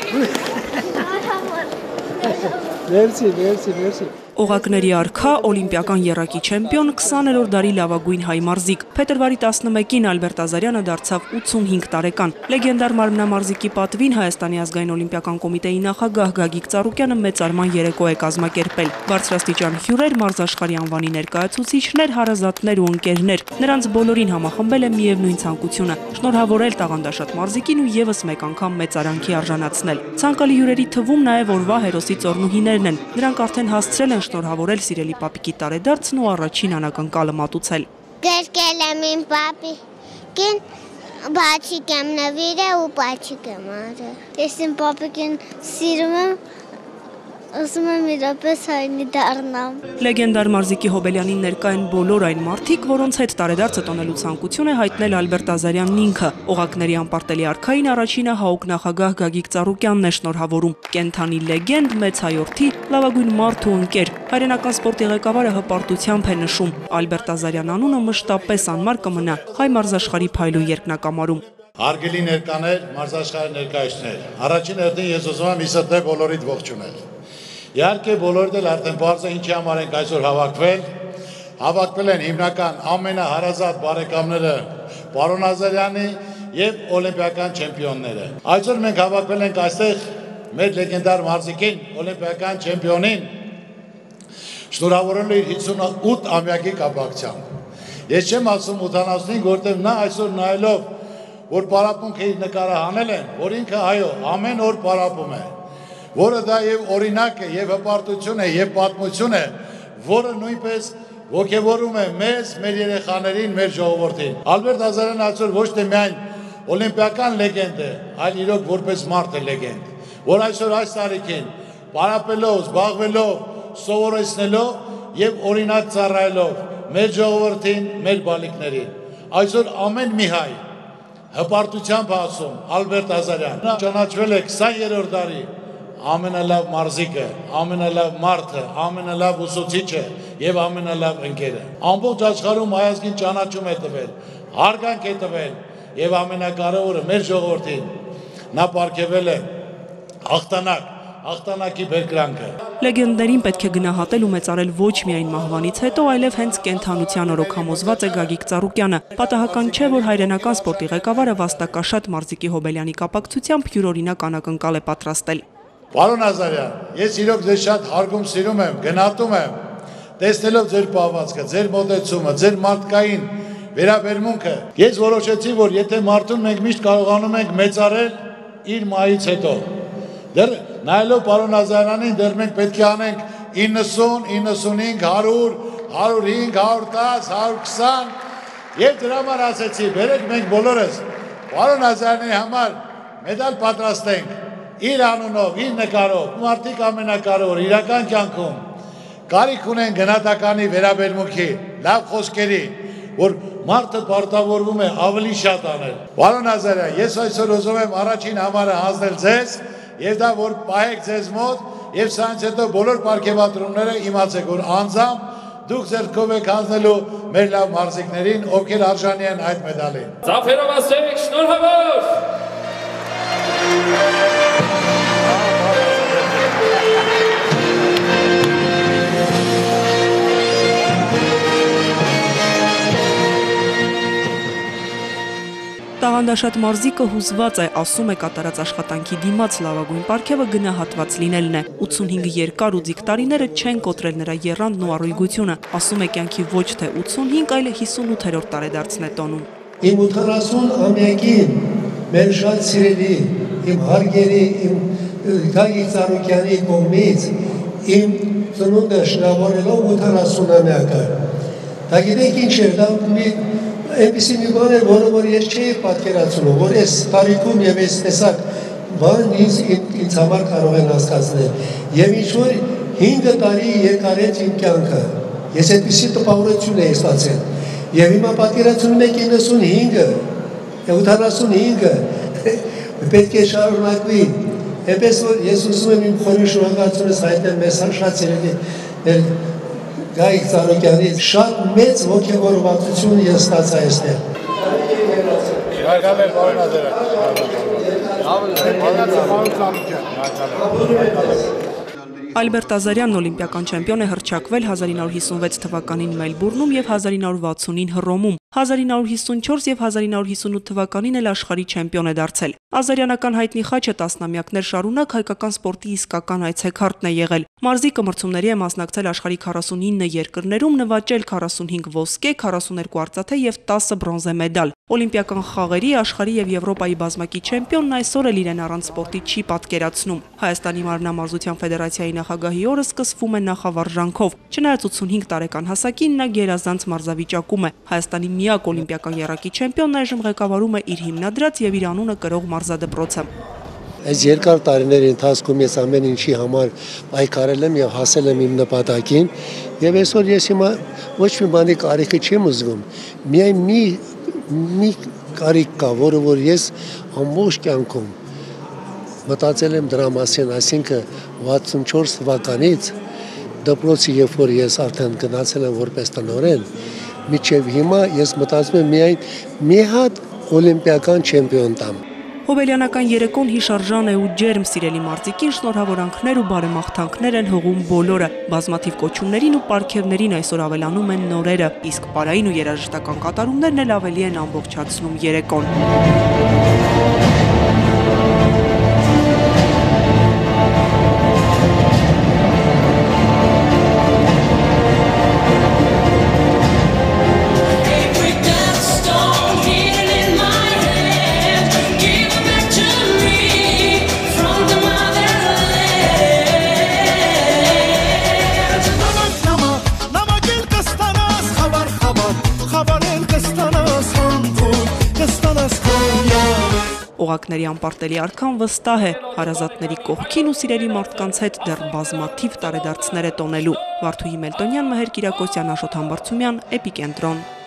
Merci. Օղակների արքա, օլիմպիական եռակի չեմպիոն, 20-րդ դարի լավագույն հայ մարզիկ։ Փետրվարի 11-ին Ալբերտ Ազարյանը դարձավ 85 տարեկան։ Լեգենդար մարմնամարզիկի պատվին Հայաստանի ազգային օլիմպիական կոմիտեի նախագահ Գագիկ Ծառուկյանը մեծարման երեկո է կազմակերպել։ Բարձրաստիճան հյուրեր, մարզաշխարհի անվանի ներկայացուցիչներ, հարազատներ ու ընկերներ։ Նրանց բոլորին համախմբել է միևնույն ցանկությունը՝ շնորհավորել տաղանդաշատ մարզիկին ու եւս մեկ անգամ մեծարանքի արժանացնել։ Ցանկալի հյուրերի թվում նաեւ օրվա հերոսի ծոռնուհիներն են։ Նրանք արդեն հասցրել են շնորհավորել սիրելի պապիկի տարեդարձն ու առաջին անակնկալը մատուցել։ Գրկել եմ իմ պապիկին, բացիկ եմ նվիրել ու բացիկ եմ արել։ Ես իմ պապիկին սիրում եմ, ասում եմ իրապես հայնի դառնամ։ Լեգենդար մարզիկի Հոբելյանին ներկա են բոլոր այն մարդիկ, որոնց հետ տարեդարձը տոնելու ցանկություն է հայտնել Ալբերտ Ազարյանն ինքը։ Օղակների անպարտելի արքային առաջինը ՀԱՕԿ նախագահ Գագիկ Ծառուկյանն է շնորհավորում։ Կենթանի լեգենդ, մեծ հայորդի, լավագույն մարդ ու ընկեր։ Հայրենական սպորտի ղեկավարը հպարտությամբ է նշում. Ալբերտ Ազարյան անունը մշտապես անմար կմնա հայ մարզաշխարհի փայլուն երկնակամարում։ Հարգելի ներկաներ, մարզաշխարհի ներկայացուցիչներ, առաջին հերթին ես ուզում եմ իսրտե բոլորիդ ողջունել։ Իհարկե բոլորդ էլ արդեն բարձ է ինչի համար ենք այսօր հավաքվել են հիմնական ամենահարազատ բարեկամները պարոն Ազարյանի եւ օլիմպիական չեմպիոնները։ Այսօր մենք հավաքվել ենք այստեղ մեր լեգենդար մարզիկին, օլիմպիական չեմպիոնին շնորհավորելու իր 58-ամյակի կապակցությամբ։ Ես չեմ ասում 85, որտեղ նա այսօր նայելով, որ պարապմունքը իր նկարը հանել են, որ ինքը այո, ամեն օր պարապում է, որը դա եւ օրինակ է, եւ հպարտություն է, եւ պատմություն է, որը նույնպես ոգևորում է մեզ, մեր երեխաներին, մեր ժողովրդին։ Ալբերտ Ազարյանը այսօր ոչ թե միայն օլիմպիական լեգենդ է, այլ իրոք որպես մարդ է լեգենդ, որ այսօր այս տարիքին պարապելով, զբաղվելով, սովորեցնելով եւ օրինակ ծառայելով մեր ժողովրդին, մեր բալիկներին։ Այսօր ամեն մի հայ հպարտությամբ ասում Ալբերտ Ազարյան ճանաչվել է 20-րդ դարի ամենալավ մարզիկը, ամենալավ մարդը, ամենալավ ուսուցիչը եւ ամենալավ ընկերը։ Ամբողջ աշխարհում հայազգին ճանաչում է տվել, հարգանք է տվել եւ ամենակարևորը մեր ժողովրդին նա պարգևել է հաղթանակի բերկրանքը։ Լեգենդներին պետք է գնահատել ու մեծարել ոչ միայն մահվանից հետո, այլև հենց կենթանության օրոք համոզված է Գագիկ Ծառուկյանը։ Պատահական չէ, որ հայրենական սպորտի ղեկավարը վաստակաշատ մարզիկի Հոբելյանի կապակցությամբ յուրօրինակ անակնկալ է պատրաստել։ Պարոն Ազարյան, ես իրոք ձեզ շատ հարգում սիրում եմ, գնահատում եմ, տեսնելով ձեր պահվածքը, ձեր մոտեցումը, ձեր մարդկային վերաբերմունքը։ Ես որոշեցի, որ եթե մարդուն մենք միշտ կարողանում ենք մեծարել իր մահից հետո, դեռ նայելով պարոն Ազարյանին, դեռ մենք պետք է անենք 90, 95, 100, 105, 110, 120 եւ դրա համար ասեցի, բերեք մենք բոլորս պարոն Ազարյանի համար մեդալ պատրաստենք իր անունով, իր նկարով, մարդիկ ամենակարևոր իրական կյանքում կարիք ունեն գնահատականի վերաբերմունքի, լավ խոսքերի, որ մարդը պարտավորվում է ավելի շատ անել։ Պարոն Ազարյան, ես այսօր ուզում եմ առաջին համարը հանձնել ձեզ եւ դա որ պահեք ձեզ մոտ եւ սրանից հետո բոլոր պարգևատրումները իմացեք, որ անձամբ դուք ձեռքով եք հանձնելու մեր լավ մարզիկներին, ովքեր արժանի են այդ մեդալին։ Ծափերով ասեք շնորհավոր։ Տաղանդաշատ մարզիկը հուզված է, ասում է կատարած աշխատանքի դիմաց լավագույն պարգևը գնահատված լինելն է։ 85 երկար ու ձիգ տարիները չեն կոտրել նրա եռանդն ու առույգությունը, ասում է կյանքի ոչ թե 85, այլ 58-րդ տարեդարձն է տոնում։ Իմ 80-ամյակին մեր շատ սիրելի, իմ հարգելի, իմ Գագիկ Ծառուկյանի կողմից իմ ծնունդը շնորհավորելով 80-ամյակը։ Դա գիտեք ինչ էր, դա այնպիսի մի բան էր, որ ես չէի պատկերացնում, որ այս տարիքում եւ այս տեսակ բան ինձ համար կարող են հասկացնել։ Եվ ինչ-որ 5 տարի երկարեց իմ կյանքը։ Ես այդպիսի տպավորություն էի ստացել։ Եվ հիմա պատկերացնում եք 95-ը, 75-ը պետք է շարունակվի։ Այնպես որ ես ուզում եմ իմ խորին շնորհակալությունս հայտնել մեզ շատ սիրելի Գագիկ Ծառուկյանի շատ մեծ ոգևորվածություն ես ստացա այստեղ։ Շնորհակալ եմ պարոն Ազարյան։ Ալբերտ Ազարյանն օլիմպիական չեմպիոն է հռչակվել 1956 թվականին Մելբուրնում եւ 1960-ին Հռոմում, 1954 եւ 1958 թվականին էլ աշխարհի չեմպիոն է դարձել։ Ազարյանական հայտնի խաչը տասնամյակներ շարունակ հայկական սպորտի իսկական այցեքարտն է եղել։ Մարզիկը մրցումների է մասնակցել աշխարհի 49 երկրներում, նվաճել 45 ոսկե, 42 արծաթե եւ 10 բրոնզե մեդալ։ Օլիմպիական խաղերի, աշխարհի եւ Եվրոպայի բազմակի չեմպիոնն այսօր էլ իրեն առանց սպորտի չի պատկերացնում։ Հայաստանի մարմնամարզության ֆեդերացիայի նախագահի օրը սկսվում է նախավարժանքով։ Չնայած 85 տարեկան հասակին նա գերազանց մարզավիճակում է։ Հայաստանի միակ օլիմպիական եռակի չեմպիոնն այժմ ղեկավարում է իր հիմնադրած եւ իր անունը կրող մարզադպրոցը։ Այս երկար տարիների ընթացքում ես ամեն ինչի համար պայքարել եմ եւ հասել եմ իմ նպատակին եւ այսօր ես հիմա ոչ մի բանի կարիքը չեմ ուզում։ Միայն մի կարիք կա, որը որ ես ամբողջ կյանքում մտածել եմ դրա մասին, այսինքն 64 թվականից դպրոցի երբ որ ես արդեն գնացել եմ որպես տնօրեն, մինչև հիմա ես մտածում եմ միայն մի հատ օլիմպիական չեմպիոն տամ։ Հոբելյանական երեկոն հիշարժան է ու ջերմ, սիրելի մարզիկին շնորհավորանքներ ու բարեմաղթանքներ են հողում բոլորը։ Բազմաթիվ կոչումներին ու պարգևներին այսօր ավելանում են նորերը, իսկ պարային ու երաժշտական կատարումներն էլ ավելի են ամբողջացնում երեկոն։ Օղակների անպարտելի արքան վստահ է հարազատների կողքին ու սիրելի մարդկանց հետ դեռ բազմաթիվ տարեդարձներ է տոնելու։ Վարդուհի Մելտոնյան, Մհեր Կիրակոսյան, Աշոտ Համբարձումյան, Էպիկենտրոն։